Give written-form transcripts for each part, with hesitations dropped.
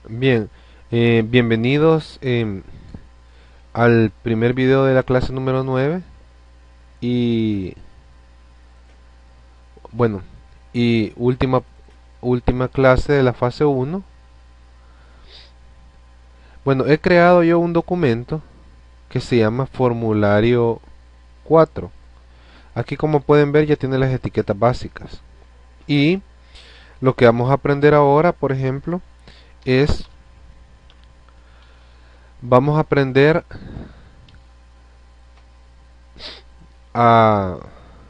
Bien, bienvenidos al primer video de la clase número 9 y bueno, y última clase de la fase uno. Bueno, he creado yo un documento que se llama formulario 4. Aquí, como pueden ver, ya tiene las etiquetas básicas. Y lo que vamos a aprender ahora, por ejemplo, es vamos a aprender a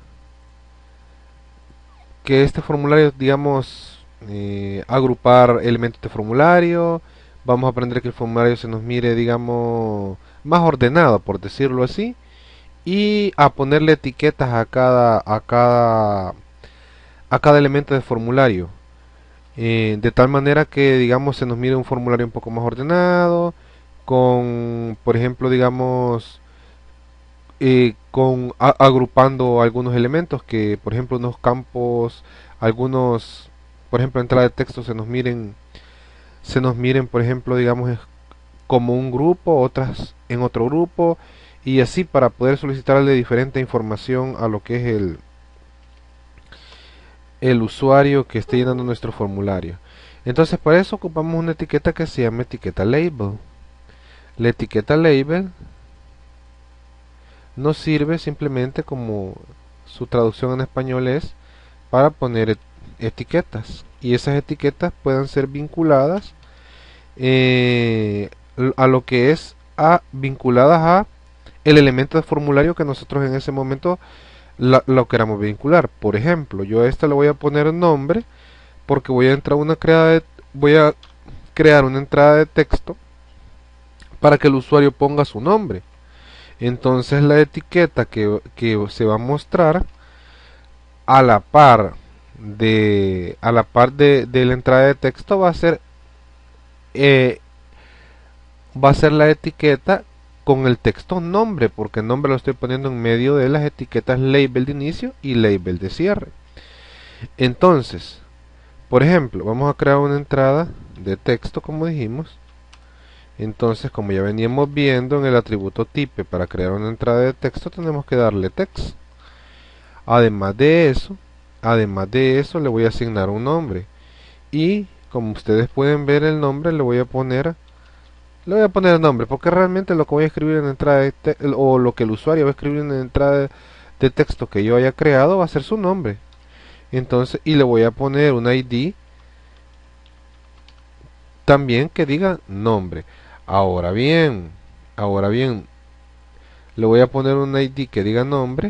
que este formulario, digamos, agrupar elementos de formulario. Vamos a aprender que el formulario se nos mire, digamos, más ordenado, por decirlo así, y a ponerle etiquetas a cada elemento de formulario, de tal manera que, digamos, se nos mire un formulario un poco más ordenado, con, por ejemplo, digamos, agrupando algunos elementos que, por ejemplo, unos campos, algunos, por ejemplo, entrada de texto se nos miren, por ejemplo, digamos, como un grupo, otras en otro grupo, y así para poder solicitarle diferente información a lo que es el usuario que esté llenando nuestro formulario. Entonces, para eso ocupamos una etiqueta que se llama etiqueta label. La etiqueta label nos sirve simplemente, como su traducción en español es, para poner etiquetas, y esas etiquetas puedan ser vinculadas a lo que es vinculadas a el elemento de formulario que nosotros en ese momento lo queramos vincular. Por ejemplo, yo a esta le voy a poner nombre porque voy a crear una entrada de texto para que el usuario ponga su nombre. Entonces la etiqueta que se va a mostrar a la par de la entrada de texto eh, va a ser la etiqueta con el texto nombre, porque el nombre lo estoy poniendo en medio de las etiquetas label de inicio y label de cierre. Entonces, por ejemplo, vamos a crear una entrada de texto, como dijimos. Entonces, como ya veníamos viendo en el atributo type, para crear una entrada de texto tenemos que darle text. Además de eso, le voy a asignar un nombre. Y como ustedes pueden ver, el nombre le voy a poner el nombre, porque realmente lo que voy a escribir en la entrada o lo que el usuario va a escribir en la entrada de texto que yo haya creado va a ser su nombre. Entonces, y le voy a poner un ID también que diga nombre. Ahora bien, ahora bien, le voy a poner un ID que diga nombre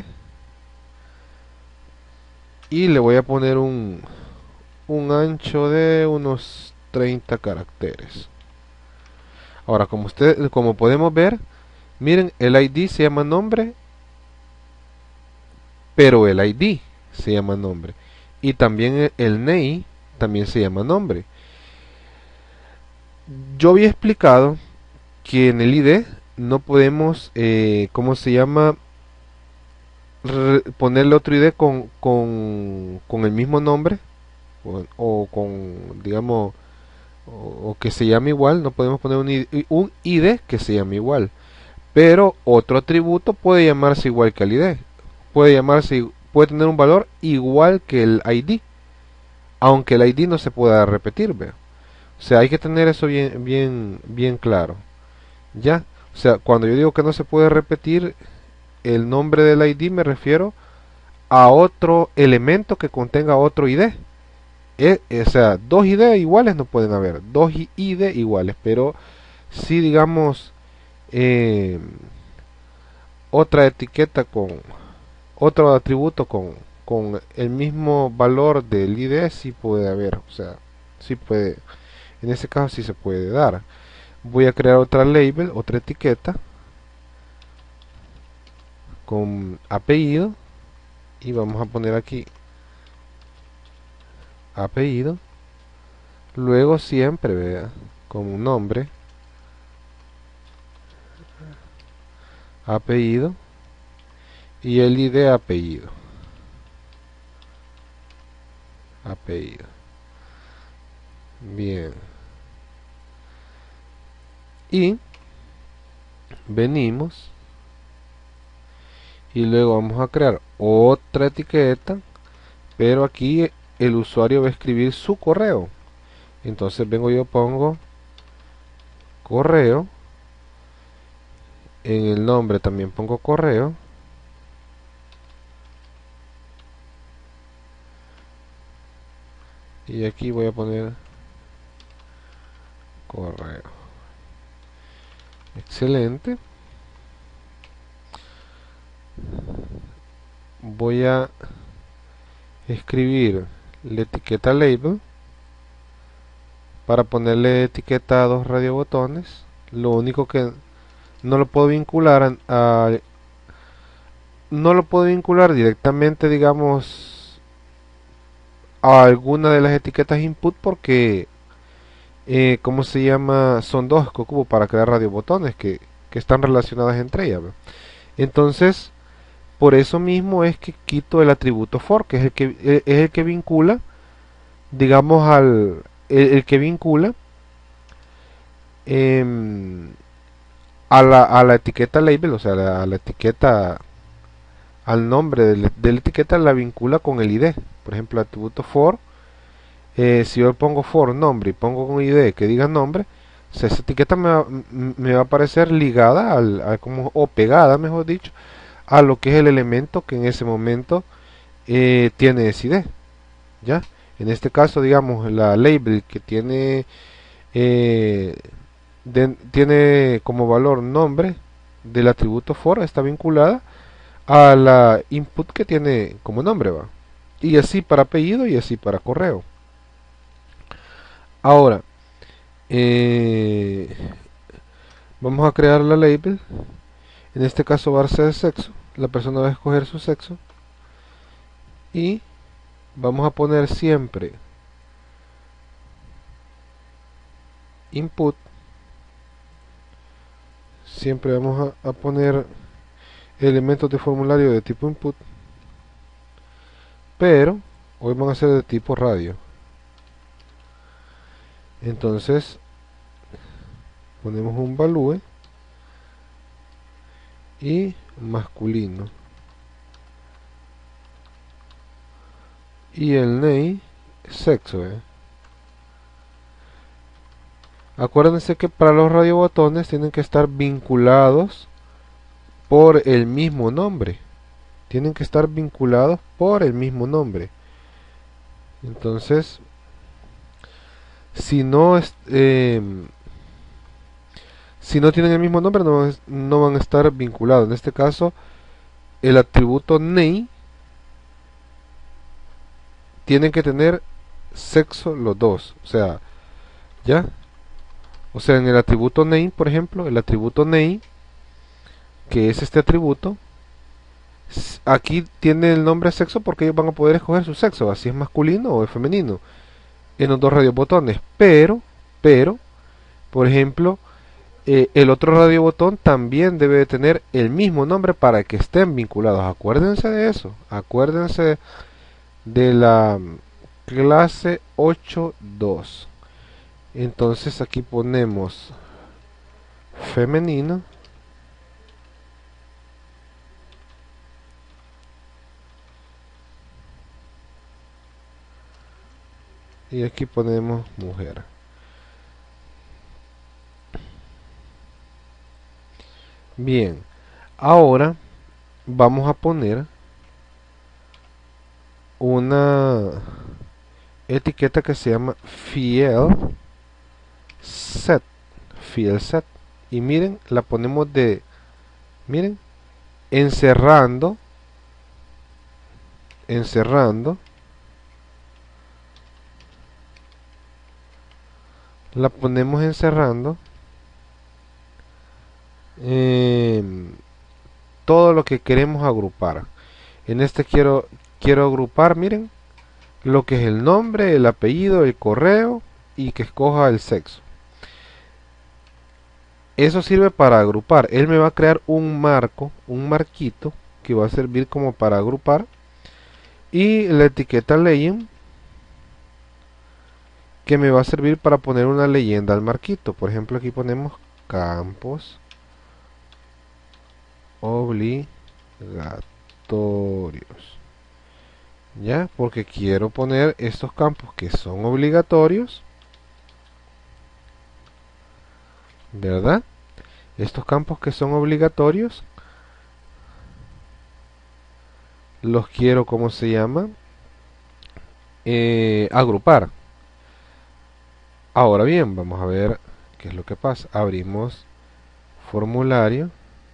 y le voy a poner un ancho de unos 30 caracteres. Ahora, como podemos ver, miren, el ID se llama nombre, pero el ID se llama nombre. Y también el name también se llama nombre. Yo había explicado que en el ID no podemos, ¿cómo se llama? Ponerle otro ID con el mismo nombre o con, digamos, o que se llame igual. No podemos poner un ID que se llame igual. Pero otro atributo puede llamarse igual que el ID. Puede tener un valor igual que el ID, aunque el ID no se pueda repetir, ¿ve? O sea, hay que tener eso bien, bien, bien claro. ¿Ya? O sea, cuando yo digo que no se puede repetir el nombre del ID, me refiero a otro elemento que contenga otro ID. O sea, dos ID iguales no pueden haber, dos ID iguales, pero si digamos, eh, otra etiqueta con otro atributo con el mismo valor del ID, sí puede haber. O sea, sí puede, en ese caso sí se puede dar. Voy a crear otra label, otra etiqueta con apellido, y vamos a poner aquí apellido. Luego siempre, vea, como un nombre, apellido y el ID apellido. Apellido. Bien. y venimos y luego vamos a crear otra etiqueta, pero aquí el usuario va a escribir su correo. Entonces vengo yo, pongo correo, en el nombre también pongo correo, y aquí voy a poner correo. Excelente. Voy a escribir la etiqueta label para ponerle etiqueta a dos radiobotones. Lo único que no lo puedo vincular no lo puedo vincular directamente, digamos, a alguna de las etiquetas input porque ¿cómo se llama? Son dos que ocupo para crear radiobotones que están relacionadas entre ellas, ¿ve? Entonces, por eso mismo es que quito el atributo for, que es el que vincula, digamos, el que vincula em, a la etiqueta label, o sea, a la etiqueta, al nombre de la etiqueta la vincula con el ID. Por ejemplo, el atributo for, si yo pongo for nombre y pongo un ID que diga nombre, o sea, esa etiqueta me va a aparecer ligada como, o pegada, mejor dicho, a lo que es el elemento que en ese momento tiene ese ID. ¿Ya? En este caso, digamos, la label que eh, tiene como valor nombre del atributo for está vinculada a la input que tiene como nombre, va. Y así para apellido y así para correo. Ahora, eh, vamos a crear la label. En este caso va a ser sexo. La persona va a escoger su sexo. Y vamos a poner siempre input. Siempre vamos a poner elementos de formulario de tipo input, pero hoy van a ser de tipo radio. Entonces ponemos un value y masculino y el name sexo. Acuérdense que para los radiobotones tienen que estar vinculados por el mismo nombre. Tienen que estar vinculados por el mismo nombre. Entonces, si no si no tienen el mismo nombre, no van a estar vinculados. En este caso, el atributo name tienen que tener sexo los dos. O sea, ¿ya? O sea, en el atributo name, por ejemplo, el atributo name, que es este atributo, aquí tiene el nombre sexo porque ellos van a poder escoger su sexo, así es masculino o es femenino, en los dos radiobotones. Pero, por ejemplo, el otro radiobotón también debe de tener el mismo nombre para que estén vinculados. Acuérdense de eso. Acuérdense de la clase 8.2. Entonces aquí ponemos femenino y aquí ponemos mujer. Bien, ahora vamos a poner una etiqueta que se llama field set. Field set. Y miren, la ponemos miren, encerrando la ponemos encerrando todo lo que queremos agrupar. En este quiero agrupar, miren, lo que es el nombre, el apellido, el correo y que escoja el sexo. Eso sirve para agrupar. Él me va a crear un marquito que va a servir como para agrupar. Y la etiqueta legend que me va a servir para poner una leyenda al marquito. Por ejemplo, aquí ponemos campos obligatorios. Ya, porque quiero poner estos campos que son obligatorios, ¿verdad? Estos campos que son obligatorios los quiero, ¿cómo se llama? Agrupar. Ahora bien, vamos a ver qué es lo que pasa. Abrimos formulario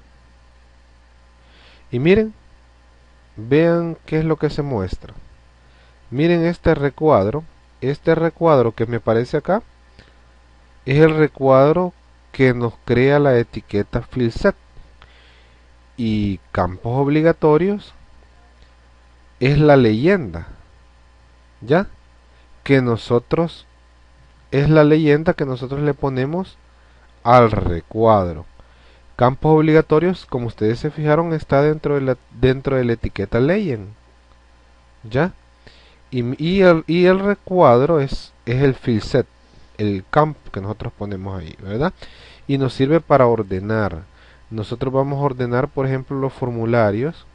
y miren, vean qué es lo que se muestra. Miren este recuadro. Este recuadro que me aparece acá es el recuadro que nos crea la etiqueta fieldset. Y campos obligatorios es la leyenda, ¿ya? Que nosotros, es la leyenda que nosotros le ponemos al recuadro. Campos obligatorios, como ustedes se fijaron, está dentro de la etiqueta legend, ¿ya? Y el recuadro es el fieldset, el campo que nosotros ponemos ahí, ¿verdad? Y nos sirve para ordenar. Nosotros vamos a ordenar, por ejemplo, los formularios.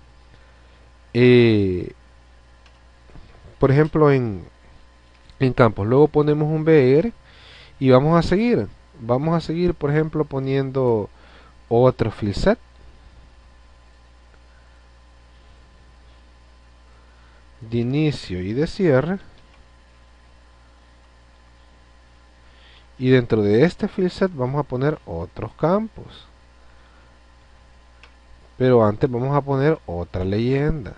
Por ejemplo, en campos. Luego ponemos un BR y vamos a seguir. Vamos a seguir, por ejemplo, poniendo otro fieldset. De inicio y de cierre. Y dentro de este fieldset vamos a poner otros campos. Pero antes vamos a poner otra leyenda.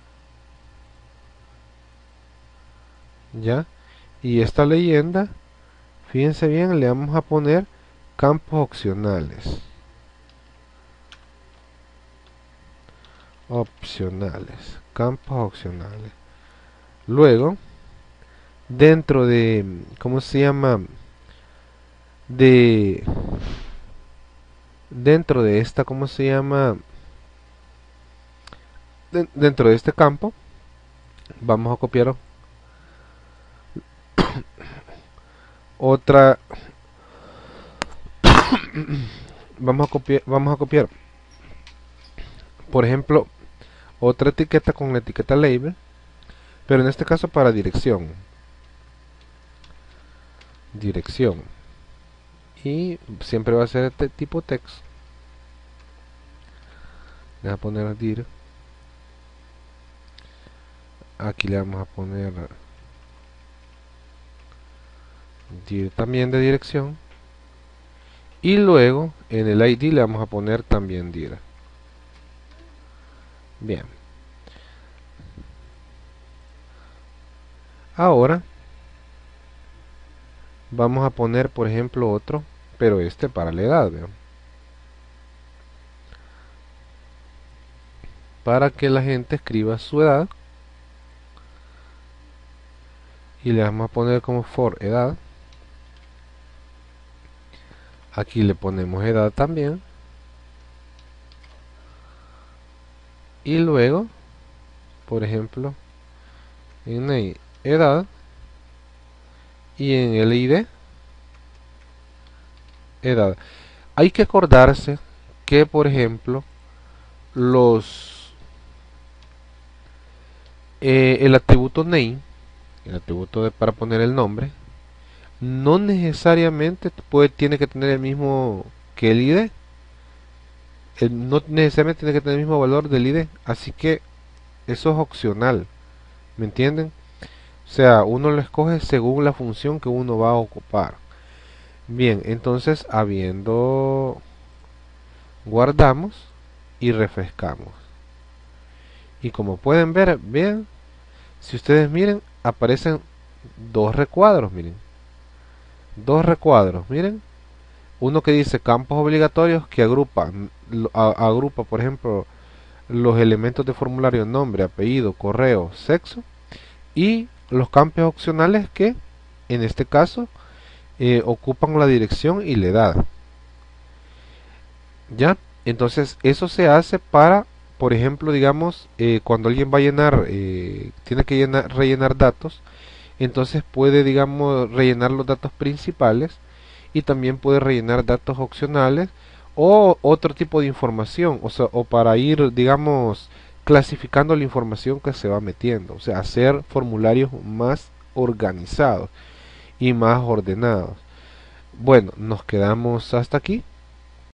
¿Ya? Y esta leyenda, fíjense bien, le vamos a poner campos opcionales. Campos opcionales. Luego, dentro de, ¿cómo se llama? Dentro de esta, ¿cómo se llama? Dentro de este campo, vamos a copiar otra. Vamos a copiar, por ejemplo, otra etiqueta con la etiqueta label, pero en este caso para dirección. Y siempre va a ser este tipo text. Le voy a poner dir. Aquí le vamos a poner dir también de dirección. Y luego en el ID le vamos a poner también dir. Bien. Ahora vamos a poner, por ejemplo, otro, pero este para la edad, ¿vean? Para que la gente escriba su edad. Y le vamos a poner como for edad. Aquí le ponemos edad también. Y luego, por ejemplo, en ahí, edad. Y en el ID, edad. Hay que acordarse que, por ejemplo, el atributo name, el atributo para poner el nombre, no necesariamente tiene que tener el mismo que el ID. No necesariamente tiene que tener el mismo valor del ID. Así que eso es opcional. ¿Me entienden? O sea, uno lo escoge según la función que uno va a ocupar. Bien, entonces guardamos y refrescamos. Y como pueden ver, vean, si ustedes miren, aparecen dos recuadros, miren. Dos recuadros, miren. Uno que dice campos obligatorios que agrupa, por ejemplo, los elementos de formulario: nombre, apellido, correo, sexo. Y los campos opcionales que, en este caso, ocupan la dirección y la edad. ¿Ya? Entonces, eso se hace para, por ejemplo, digamos, cuando alguien va a llenar, tiene que rellenar datos, entonces puede, digamos, rellenar los datos principales y también puede rellenar datos opcionales o otro tipo de información, o sea, o para ir, digamos, clasificando la información que se va metiendo, o sea, hacer formularios más organizados y más ordenados. Bueno, nos quedamos hasta aquí.